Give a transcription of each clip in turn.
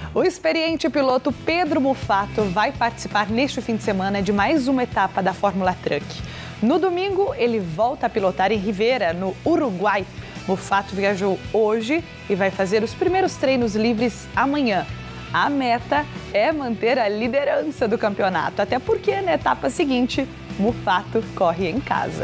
O experiente piloto Pedro Mufato vai participar neste fim de semana de mais uma etapa da Fórmula Truck. No domingo, ele volta a pilotar em Rivera, no Uruguai. Mufato viajou hoje e vai fazer os primeiros treinos livres amanhã. A meta é manter a liderança do campeonato, até porque na etapa seguinte, Mufato corre em casa.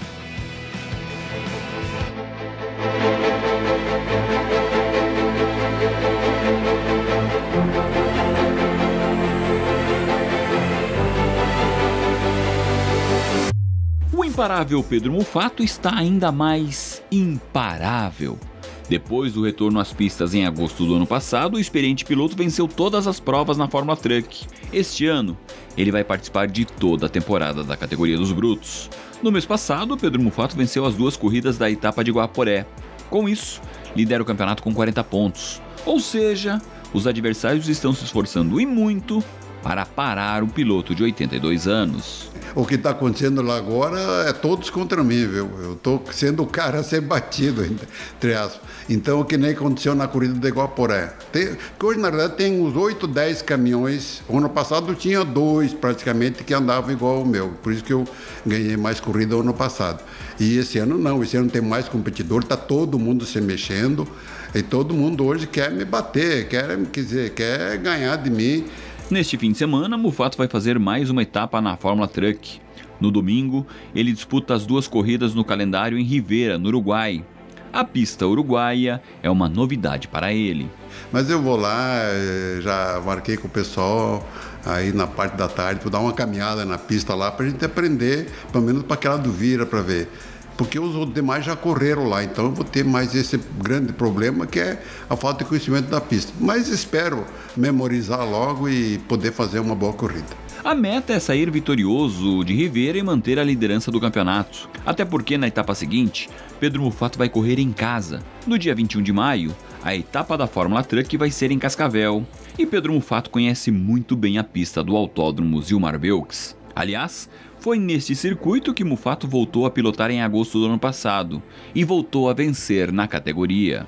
O imparável Pedro Mufato está ainda mais imparável. Depois do retorno às pistas em agosto do ano passado, o experiente piloto venceu todas as provas na Fórmula Truck. Este ano, ele vai participar de toda a temporada da categoria dos brutos. No mês passado, Pedro Mufato venceu as 2 corridas da etapa de Guaporé. Com isso, lidera o campeonato com 40 pontos. Ou seja, os adversários estão se esforçando e muito para parar o piloto de 82 anos. O que está acontecendo lá agora é todos contra mim, viu? Eu estou sendo o cara a ser batido, entre aspas. Então, o que nem aconteceu na corrida de Guaporé. Que hoje, na verdade, tem uns 8, 10 caminhões. O ano passado tinha 2, praticamente, que andavam igual o meu. Por isso que eu ganhei mais corrida ano passado. E esse ano não, esse ano tem mais competidor, está todo mundo se mexendo. E todo mundo hoje quer me bater, quer ganhar de mim. Neste fim de semana, Mufato vai fazer mais uma etapa na Fórmula Truck. No domingo, ele disputa as 2 corridas no calendário em Rivera, no Uruguai. A pista uruguaia é uma novidade para ele. Mas eu vou lá, já marquei com o pessoal aí na parte da tarde para dar uma caminhada na pista lá para a gente aprender, pelo menos para aquela do Vira, para ver. Porque os demais já correram lá, então eu vou ter mais esse grande problema que é a falta de conhecimento da pista. Mas espero memorizar logo e poder fazer uma boa corrida. A meta é sair vitorioso de Rivera e manter a liderança do campeonato. Até porque na etapa seguinte, Pedro Mufato vai correr em casa. No dia 21 de maio, a etapa da Fórmula Truck vai ser em Cascavel. E Pedro Mufato conhece muito bem a pista do Autódromo Zilmar Belks. Aliás, foi neste circuito que Mufato voltou a pilotar em agosto do ano passado e voltou a vencer na categoria.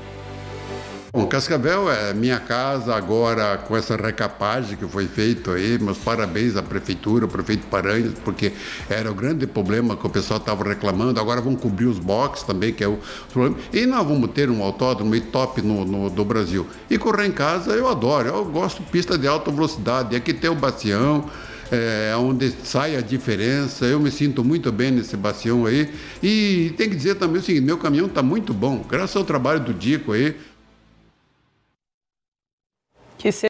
Bom, Cascavel é minha casa agora com essa recapagem que foi feito aí. Meus parabéns à prefeitura, ao prefeito Paranhos, porque era o grande problema que o pessoal estava reclamando. Agora vão cobrir os boxes também, que é o problema. E nós vamos ter um autódromo top do Brasil. E correr em casa eu adoro, eu gosto de pista de alta velocidade. Aqui tem o Bacião, onde sai a diferença. Eu me sinto muito bem nesse bacião aí. E tem que dizer também o seguinte, meu caminhão está muito bom, graças ao trabalho do Dico aí.